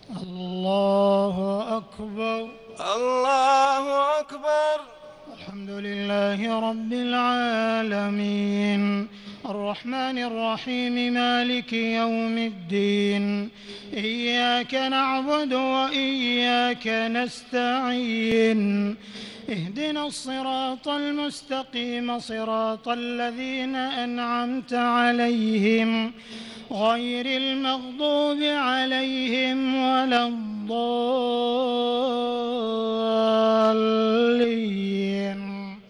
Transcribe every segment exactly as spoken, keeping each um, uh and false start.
الله أكبر. الله أكبر. الحمد لله رب العالمين الرحمن الرحيم مالك يوم الدين إياك نعبد وإياك نستعين اهدنا الصراط المستقيم صراط الذين أنعمت عليهم غير المغضوب عليهم ولا الضالين.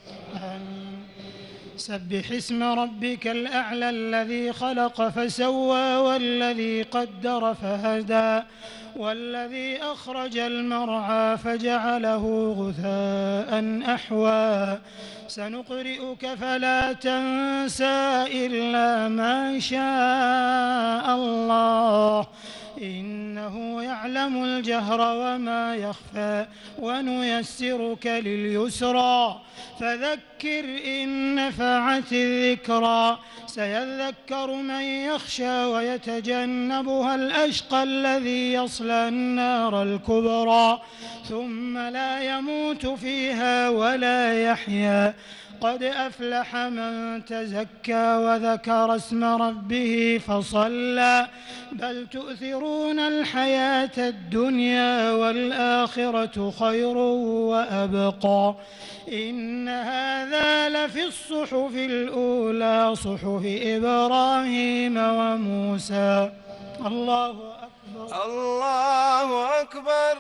سبح اسم ربك الأعلى الذي خلق فسوى والذي قدر فهدى والذي أخرج المرعى فجعله غثاء أحوى سنقرئك فلا تنسى إلا ما شاء الله إنه يعلم الجهر وما يخفى ونيسرك لليسرى فذكر إن نفعت الذكرى سيذكر من يخشى ويتجنبها الأشقى الذي يصلى النار الكبرى ثم لا يموت فيها ولا يحيا قد أفلح من تزكى وذكر اسم ربه فصلى بل تؤثرون الحياة الدنيا والآخرة خير وأبقى إن هذا لفي الصحف الأولى صحف إبراهيم وموسى. الله أكبر. الله أكبر.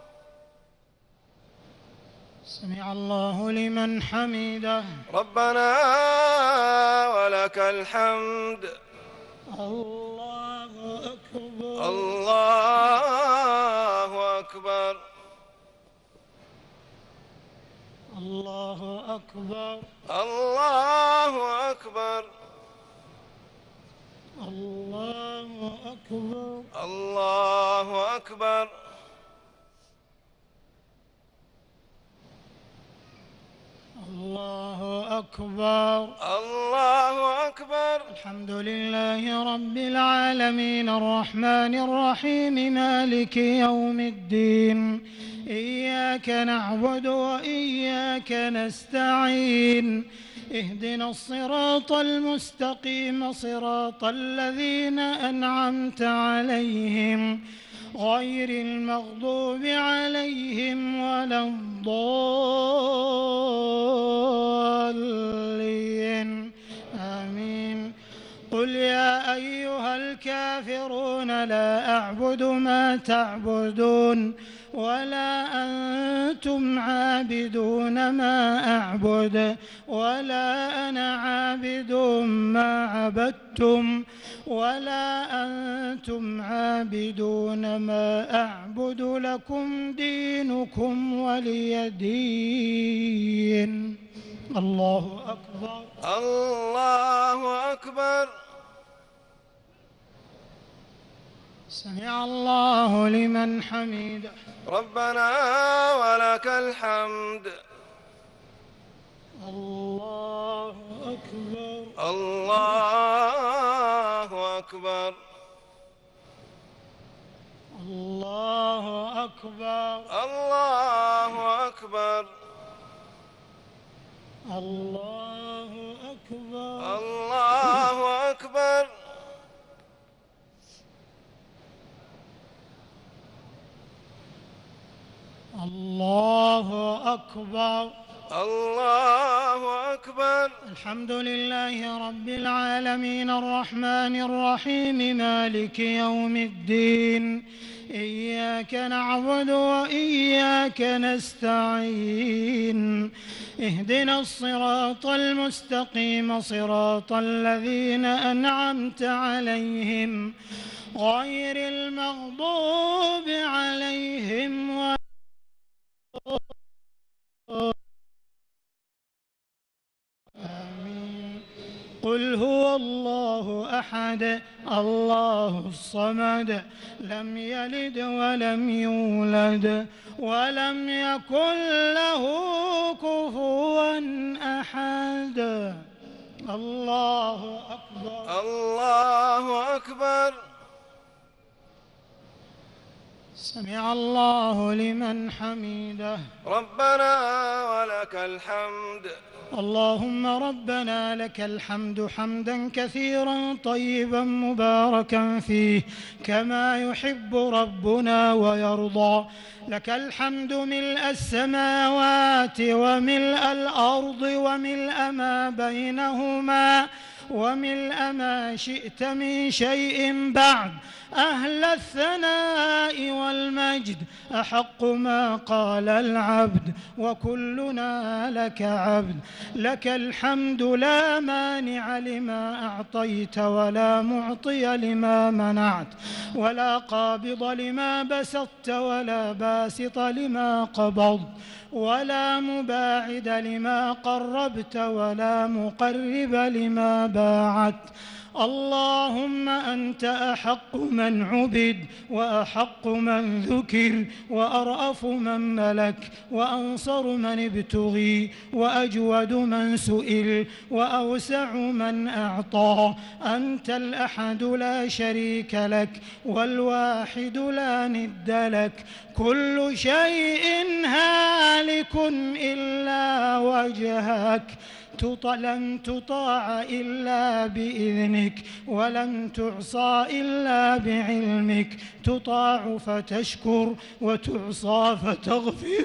سمع الله لمن حمده. ربنا ولك الحمد. الله أكبر. الله أكبر. الله أكبر. الله أكبر. الله أكبر. الله أكبر. الله أكبر. الله أكبر. الحمد لله رب العالمين الرحمن الرحيم مالك يوم الدين إياك نعبد وإياك نستعين اهدنا الصراط المستقيم صراط الذين أنعمت عليهم غير المغضوب عليهم ولا الضالين آمين. قل يا أيها الكافرون لا أعبد ما تعبدون ولا أنتم عابدون ما أعبد ولا أنا عابد ما عبدتم ولا أنتم عابدون ما أعبد لكم دينكم ولي دين. الله أكبر. الله أكبر. سمع الله لمن حمده. ربنا ولك الحمد. الله أكبر. الله أكبر. الله أكبر. الله أكبر. الله أكبر. الله أكبر. الله أكبر. الله أكبر. الحمد لله رب العالمين الرحمن الرحيم مالك يوم الدين إياك نعبد وإياك نستعين اهدنا الصراط المستقيم صراط الذين أنعمت عليهم غير المغضوب عليهم ولا آمين. قل هو الله أحد الله الصمد لم يلد ولم يولد ولم يكن له كفوا أحد. الله أكبر. الله أكبر. سمع الله لمن حمده. ربنا ولك الحمد. اللهم ربنا لك الحمد حمدا كثيرا طيبا مباركا فيه كما يحب ربنا ويرضى. لك الحمد ملء السماوات وملء الأرض وملء ما بينهما وملء ما شئت من شيء بعد. أهل الثناء والمجد أحق ما قال العبد وكلنا لك عبد. لك الحمد لا مانع لما أعطيت ولا معطي لما منعت ولا قابض لما بسطت ولا باسط لما قبضت ولا مباعد لما قربت ولا مقرب لما باعت. اللهم أنت أحق من عبد وأحق من ذكر وأرأف من ملك وأنصر من ابتغي وأجود من سئل وأوسع من أعطى. أنت الأحد لا شريك لك والواحد لا ند لك. كل شيء هالك إلا وجهك. لن تطاع إلا بإذنك ولن تعصى إلا بعلمك. تطاع فتشكر وتعصى فتغفر.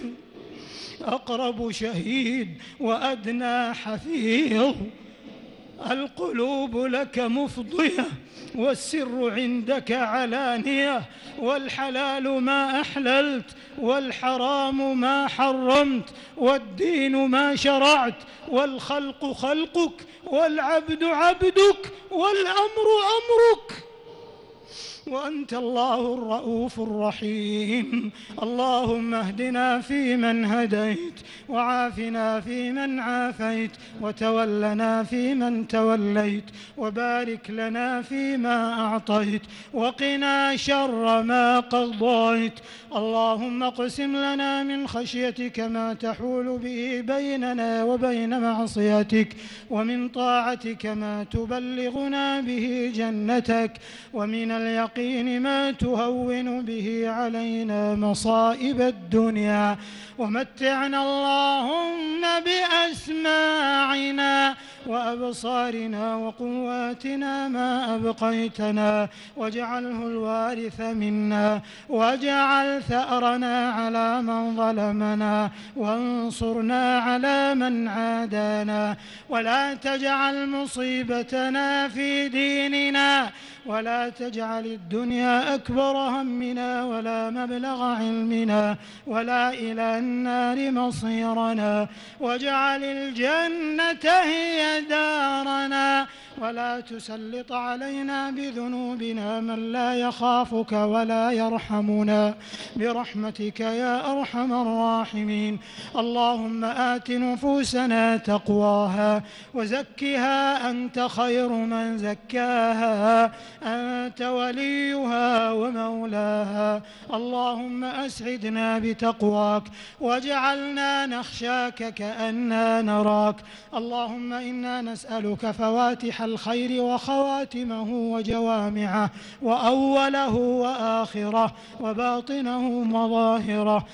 أقرب شهيد وأدنى حفيظ. القلوب لك مفضية والسر عندك علانية. والحلال ما أحللت والحرام ما حرمت والدين ما شرعت والخلق خلقك والعبد عبدك والأمر أمرك. وأنت الله الرؤوف الرحيم. اللهم اهدنا فيمن هديت وعافنا فيمن عافيت وتولنا فيمن توليت وبارك لنا فيما أعطيت وقنا شر ما قضيت. اللهم اقسم لنا من خشيتك ما تحول به بيننا وبين معصيتك ومن طاعتك ما تبلغنا به جنتك ومن اليقين ما تهون به علينا مصائب الدنيا. ومتعنا اللهم بأسماعنا وأبصارنا وقواتنا ما أبقيتنا واجعله الوارث منا واجعل ثأرنا على من ظلمنا وانصرنا على من عادانا. ولا تجعل مصيبتنا في ديننا ولا تجعل الدنيا أكبر همنا ولا مبلغ علمنا ولا إلى النار مصيرنا. واجعل الجنة هي دارنا ولا تسلط علينا بذنوبنا من لا يخافك ولا يرحمنا برحمتك يا أرحم الراحمين. اللهم آت نفوسنا تقواها وزكها أنت خير من زكاها أنت وليها ومولاها. اللهم أسعدنا بتقواك واجعلنا نخشاك كأننا نراك. اللهم إنا نسألك فواتح الخير وخواتمه وجوامعه وأوله وآخره وباطنه وظاهره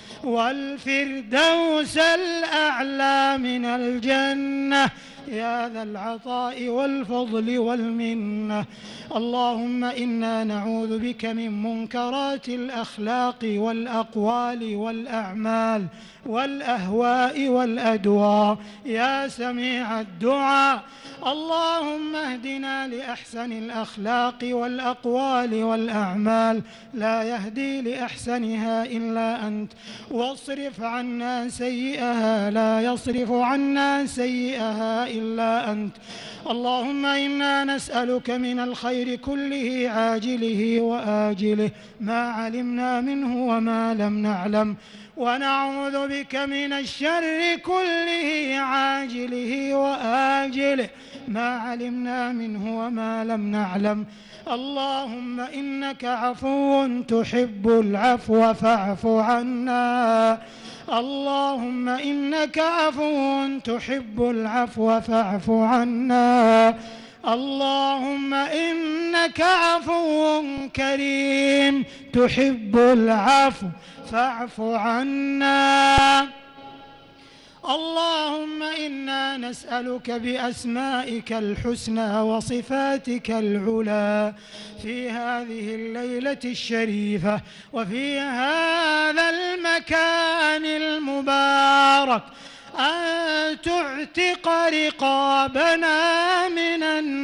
والفردوس الأعلى من الجنة يا ذا العطاء والفضل والمنة. اللهم إنا نعوذ بك من منكرات الأخلاق والأقوال والأعمال والأهواء والأدواء يا سميع الدعاء. اللهم اهدنا لأحسن الأخلاق والأقوال والأعمال لا يهدي لأحسنها إلا أنت واصرف عنا سيئها لا يصرف عنا سيئها إلا أنت. اللهم إنا نسألك من الخير كله عاجله وآجله ما علمنا منه وما لم نعلم ونعوذ بك من الشر كله عاجله وآجله ما علمنا منه وما لم نعلم. اللهم إنك عفو تحب العفو فاعف عنا. اللهم إنك عفو تحب العفو فاعف عنا. اللهم إنك عفو كريم تحب العفو فاعف عنا. اللهم إنا نسألك بأسمائك الحسنى وصفاتك العلى في هذه الليلة الشريفة وفي هذا المكان المبارك أن تعتق رقابنا من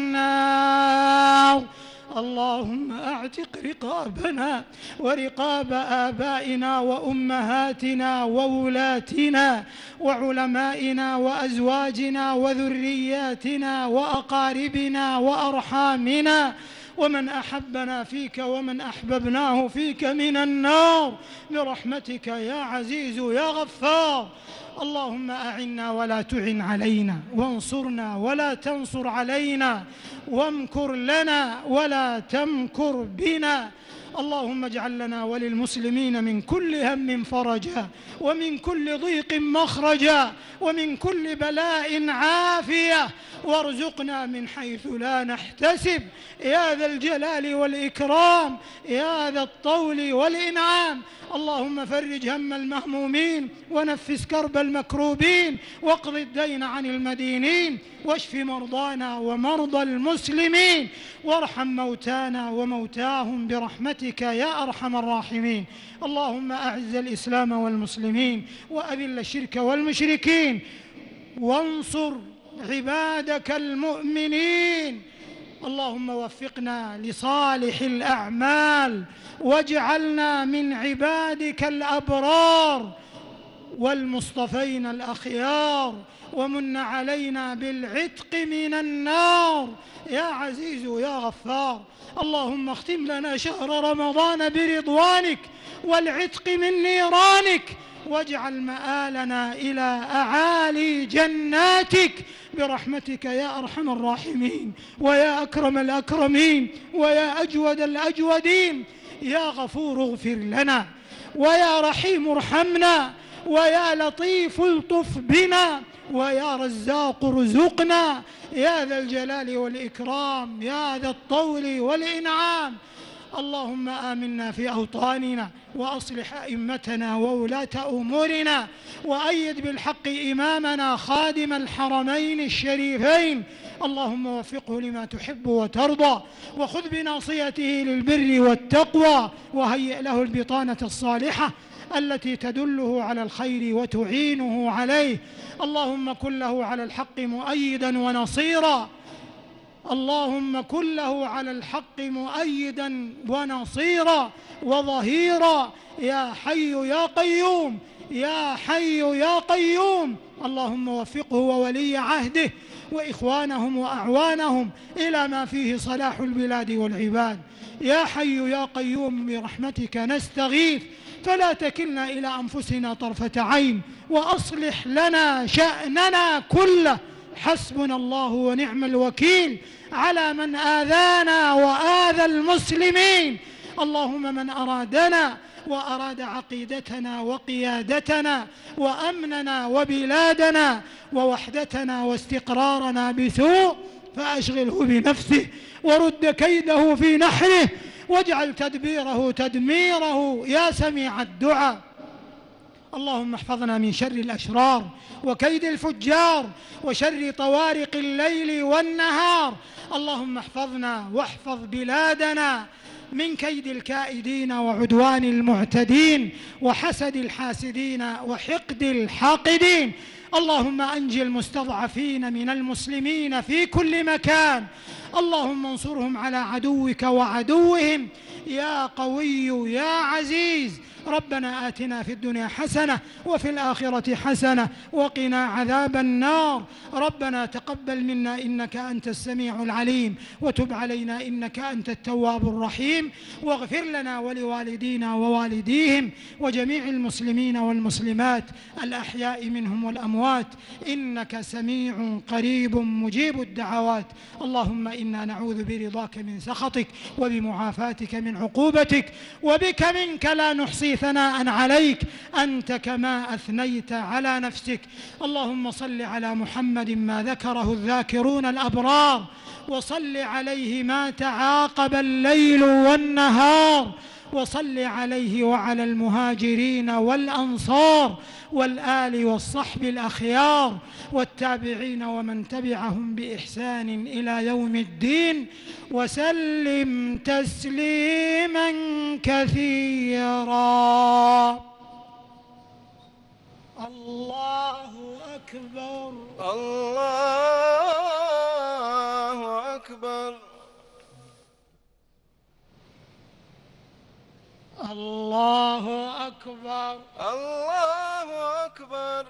النار. اللهم أعتق رقابنا ورقاب آبائنا وأمهاتنا وولاتنا وعلمائنا وأزواجنا وذرياتنا وأقاربنا وأرحامنا ومن أحبنا فيك ومن أحببناه فيك من النار برحمتك يا عزيز يا غفار. اللهم أعنا ولا تعن علينا، وانصرنا ولا تنصر علينا، وامكر لنا ولا تمكر بنا. اللهم اجعل لنا وللمسلمين من كل هم فرجا، ومن كل ضيق مخرجا، ومن كل بلاء عافية، وارزقنا من حيث لا نحتسب يا ذا الجلال والإكرام يا ذا الطول والإنعام. اللهم فرج هم المهمومين ونفس كرب المكروبين واقض الدين عن المدينين واشف مرضانا ومرضى المسلمين وارحم موتانا وموتاهم برحمتك يا أرحم الراحمين. اللهم أعز الإسلام والمسلمين وأذل الشرك والمشركين وانصر عبادك المؤمنين. اللهم وفقنا لصالح الأعمال واجعلنا من عبادك الأبرار والمصطفين الأخيار، ومن علينا بالعتق من النار يا عزيز يا غفار. اللهم اختم لنا شهر رمضان برضوانك والعتق من نيرانك، واجعل مآلنا إلى أعالي جناتك برحمتك يا أرحم الراحمين ويا أكرم الأكرمين ويا أجود الأجودين. يا غفور اغفر لنا، ويا رحيم ارحمنا، ويا لطيف الطف بنا، ويا رزاق ارزقنا يا ذا الجلال والإكرام يا ذا الطول والإنعام. اللهم آمنا في أوطاننا وأصلح أئمتنا وولاة أمورنا، وأيد بالحق إمامنا خادم الحرمين الشريفين. اللهم وفقه لما تحب وترضى، وخذ بناصيته للبر والتقوى، وهيئ له البطانة الصالحة التي تدله على الخير وتعينه عليه. اللهم كن له على الحق مؤيدا ونصيرا، اللهم كن له على الحق مؤيدا ونصيرا وظهيرا يا حي يا قيوم يا حي يا قيوم. اللهم وفقه وولي عهده وإخوانهم وأعوانهم إلى ما فيه صلاح البلاد والعباد. يا حي يا قيوم برحمتك نستغيث، فلا تكلنا إلى أنفسنا طرفة عين، وأصلح لنا شأننا كله. حسبنا الله ونعم الوكيل على من آذانا وآذى المسلمين. اللهم من أرادنا وأراد عقيدتنا وقيادتنا وأمننا وبلادنا ووحدتنا واستقرارنا بسوء فأشغله بنفسه ورد كيده في نحره، واجعل تدبيره تدميره يا سميع الدعاء. اللهم احفظنا من شر الأشرار وكيد الفجار وشر طوارق الليل والنهار. اللهم احفظنا واحفظ بلادنا من كيد الكائدين وعدوان المعتدين وحسد الحاسدين وحقد الحاقدين. اللهم أنجِ المستضعفين من المسلمين في كل مكان. اللهم انصرهم على عدوك وعدوهم يا قوي يا عزيز. ربنا آتنا في الدنيا حسنة وفي الآخرة حسنة وقنا عذاب النار. ربنا تقبل منا إنك أنت السميع العليم، وتب علينا إنك أنت التواب الرحيم، واغفر لنا ولوالدينا ووالديهم وجميع المسلمين والمسلمات الأحياء منهم والأموات، إنك سميع قريب مجيب الدعوات. اللهم إنا نعوذ برضاك من سخطك وبمعافاتك من عقوبتك، وبك منك لا نحصي أحصي ثناء عليك أنت كما أثنيت على نفسك. اللهم صل على محمد ما ذكره الذاكرون الأبرار، وصل عليه ما تعاقب الليل والنهار، وصل عليه وعلى المهاجرين والأنصار والآل والصحب الأخيار والتابعين ومن تبعهم بإحسان إلى يوم الدين، وسلم تسليما كثيرا. الله أكبر. الله أكبر. الله أكبر. الله أكبر.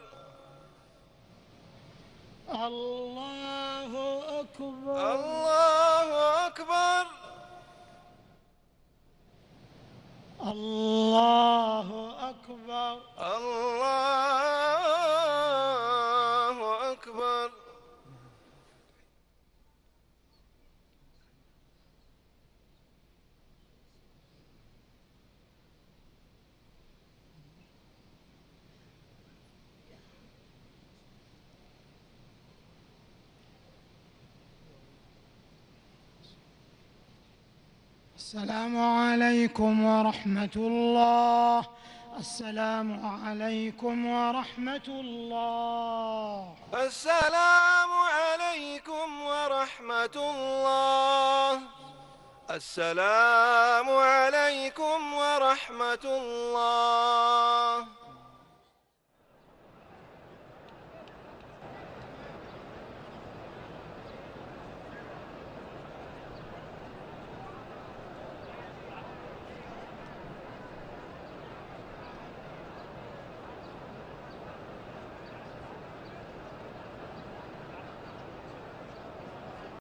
الله أكبر. الله أكبر. الله أكبر. الله أكبر. السلام عليكم ورحمة الله. السلام عليكم ورحمة الله. السلام عليكم ورحمة الله. السلام عليكم ورحمة الله.